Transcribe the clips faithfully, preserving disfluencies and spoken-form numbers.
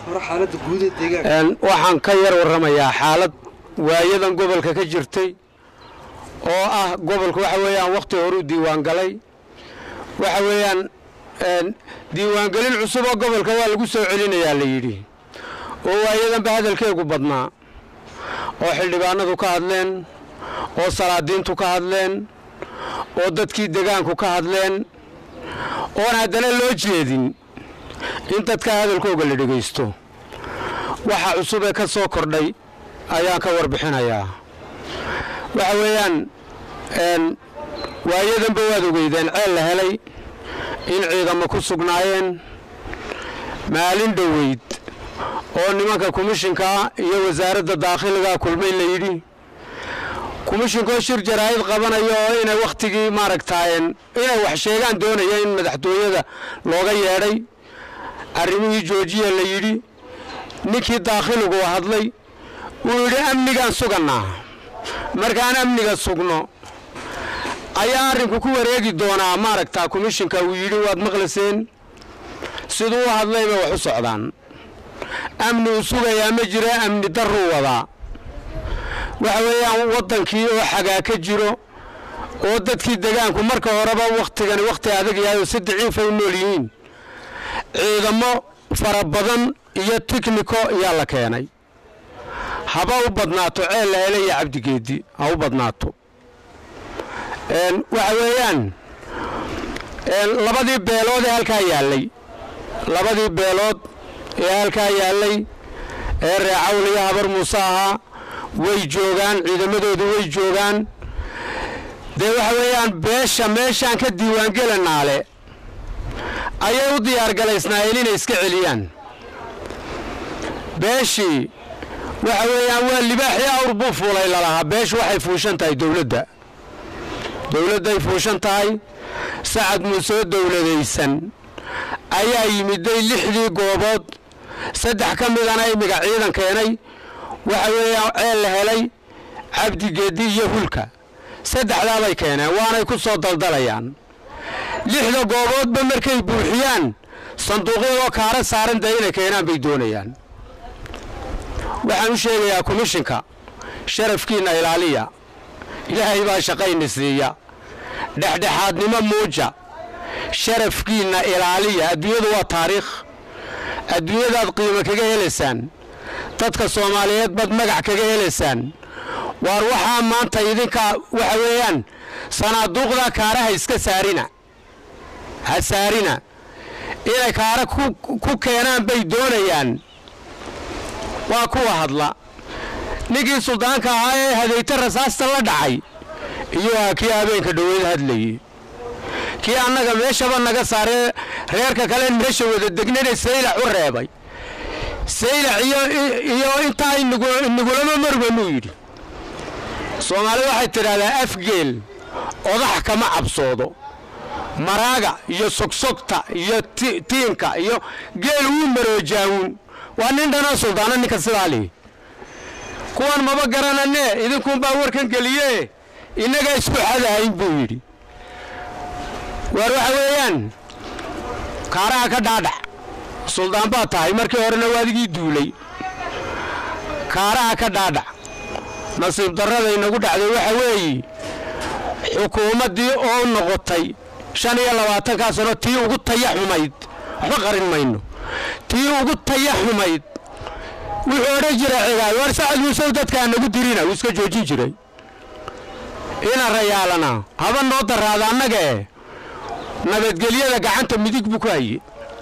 waxaan ka yar warramayaa xaalad waayadan gobolka ka jirtay oo ah gobolku waxa weeyaan waqti hore u diiwaan galay waxa weeyaan diiwaan galin cusub oo gobolka waa lagu soo celinayaa la yidhi oo waayadan ba hadalkeegu badnaa oo xildhibaanadu ka hadleen oo salaadiintu ka hadleen oo dadkii deegaanku ka hadleen oo haddana loo jeedin in dadka hadalkooga la dhageysto waxa cusub ee ka soo kordhay ayaan ka warbixinayaa waxa weeyaan een waayadan ba waad ogeydeen ceel la helay in ciidamo ku sugnaayeen maalin dhaweyd oo nimanka komishinka iyo wasaaradda daaqiliga kulmay la yidhi komishinka shir jaraa'id qabanayo inay waqtigii maaragtaayeen inay wax sheegaan doonaya in madaxtooyada looga yeedhay arrimihii joojiya la yidhi ninkii daaqiligu hadlay uu yidhi amnigaan suganaa markaan amniga sugno ayaa arrinku ku wareegi doonaa maaragtaa komishinka uu yidhi waad maqlaseen siduu u hadlayba wax u socdaan amni u sugayaa ma jira amni darruu wadaa waxa weeyaan waddankii oo xagaa ka jiro oo dadkii deegaanku marka horeba waqtigani waqti adag yahay oo si daciifay u nool yihiin ciidamo fara badan iyo tikniko ayaa la keenay haba u badnaato ceel la helay iyo cabdigeedi ha u badnaato waxa weeyaan labadii beelood ee halkaa yaallay labadii beelood ee halkaa yaallay ee reecawl iyo habar muuse ahaa way joogaan ciidamadoodu way joogaan dee waxa weeyaan beesha meeshaan ka diiwaangelanaale ayay u diyaargalaysnaayeen inay iska celiyaan beeshii waxa weeyaan waa libaaxii awr buu fuulay lalahaa beeshu waxay fuushan tahay dowladda dowladday fuushan tahay sacad muuse dowladaysan ayaa yimiday lixdii goobood saddex ka midana imiga ciidan keenay waxa weeyaan ceel la helay cabdigeedi iyo hulka saddexdaa bay keeneen waanay ku soo daldalayaan lixda gooboodba markay buuxiyaan sanduuqyadoo kaara saaran dee inay keenaan bay doonayaan waxaan u sheegayaa komishinka sharafkiinna ilaaliya ilaahay baa shaqayna siiya dhexdhexaadnimo muuja sharafkiinna ilaaliya adduunyadu waa taariikh adduunyadaad qiimo kaga helaysaan dadka Soomaaliyeed bad magac kaga helaysaan war waxa maanta idinka waxa weeyaan sanaaduuqda kaaraha iska saarina ha saarina inay kaara ku keenaan bay doonayaan waa kuwa hadla ninkii suldaanka ahaa ee hadayta rasaasta la dhacay iyo kii habeenka dhaweyd hadlayay kii annaga meeshaba naga saaree reerka kale meesha wada degnay saylac u reebay saylac iyo iyo inta inagu inagulama marwanu yiri Soomaali waxay tiraahdaa afgeel odax kama cabsoodo maraaga iyo sogsogta iyo tiinka iyo geel uu maroojaawun waa nin dhana suldaana ninka sidaali kuwan maba garanane idinku baa warkan galiye inaga isku xadahayn buu yiri war waxa weeyaan kaaraha ka dhaadhac suldaan baa tahay markii horena waadigii duulay kaaraha ka dhaadhac nasiib darrada inagu dhacday waxa weeyii xukuumadii oo noqotay shan iyo labaatan ka sano tii ugu tayaxumayd waxba qarin mayno tii ugu tayaxumayd wuxuu oran jiray cigaal war Sacad Muuse dadka nagu dirina uu iska joojin jiray ina rayaalana haba noo daraada annaga nabadgelyada gacanta midig buu ku hayay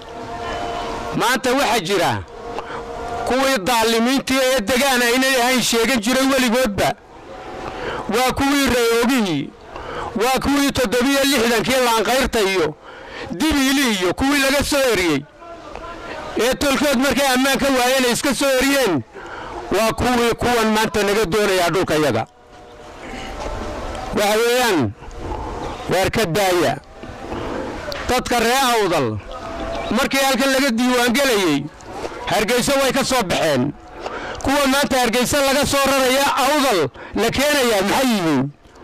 maanta waxa jira kuwii daalimiintii ee deegaana inay ahayn sheegan jiray waligoodba waa kuwii reeyogii waa kuwii toddobiyo lixdan kii laanqayrta iyo dibiili iyo kuwii laga soo eriyay ee tolkood markay ammaan ka waayeen iska soo eriyeen waa kuwii kuwan maanta naga doonaya dhulka yaga waxa weeyaan war ka daaya dadka reer awdal markii halkan laga diiwaan galayay Hargeysa way ka soo baxeen kuwa maanta Hargeysa laga soo raraya awdal la keenaya maxay yihiin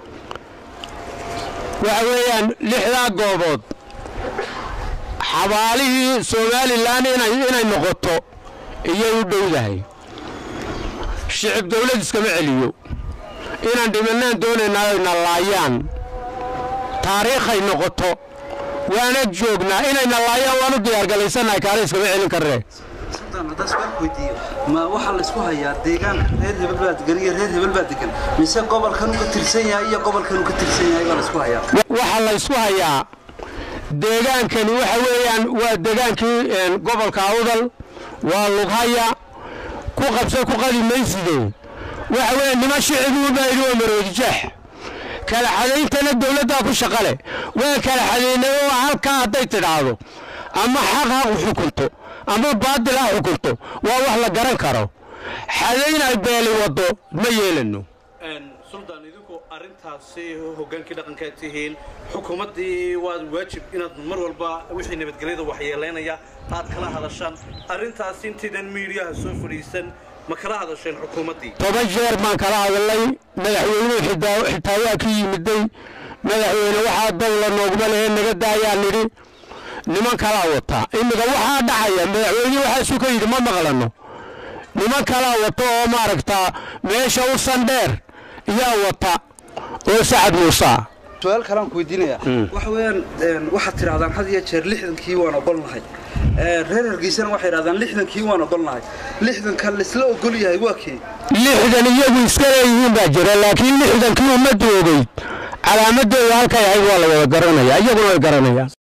waxa weeyaan lixda goobood xabaalihii Soomaaliland inay inay noqoto iyo u dhowdahay shicib dawlad iskama celiyo inaan dhimanaan doonaynaa inay laayaan taariikhay noqoto waana joognaa inayna laayaan waanu diyaargalaysanahay kaale iskama celin karree سلطان هذا سؤال كويدي ما وحل اسمه هيا ديغان رير هبل باد دغن رير هبل باد دغن ميسا قبل كانوا كترسن yahay iyo qobol kanu ka tirsan yahay baa isku haya waxa la isku hayaa deegaankani waxa weeyaan waa deegaankii gobolka Awdal waa Lughaya ku qabso ku qadimaysiday waxa weeyaan nima shicib u baahiyo maroodijax kala xadeeyntana dawladda ku shaqale waa kala xadeeynayo halka haday tiraado ama xaq ha u xukunto ama baadil ah xukunto waa wax la garan karo xadeynay beeli wado ma yeelano een sultan idinku arintaasi hogaankii dhaqanka tihiin xukuumadii waa waajib inaad mar walba wixii nabadgelyada wax yeelanaya aad kala hadashaan arintaas intiidan meediyaha soo fariisan ma kala hadasheen xukuumadii toban jeer ma kala hadalay madaxweynuhu xitaa xitaa waa ka yimiday madaxweyne waxa dawlad noogma leh naga daayaan niri niman kala wata imiga waxa dhacaya madaxweynuhu waxa soo ka yiri ma maqlano niman kala wato oo maaragta meesha u sandheer iyo wata oo Saad Muuse su'aal kalaan ku weydiinaya waxa weeyaan waxa tiraadaan had iyo jeer lixdankii waan ogolnahay ee reer Hargeysa waxay yiraahdaan lixdankii waan ogolnahay lixdan kan isla ogol yahay waa kee lixdan iyagu iska leeyihiin baa jira laakiin lixdankii uma doogay calaamadooda halka yahay waa la wada garanaya iyaguna way garanayaan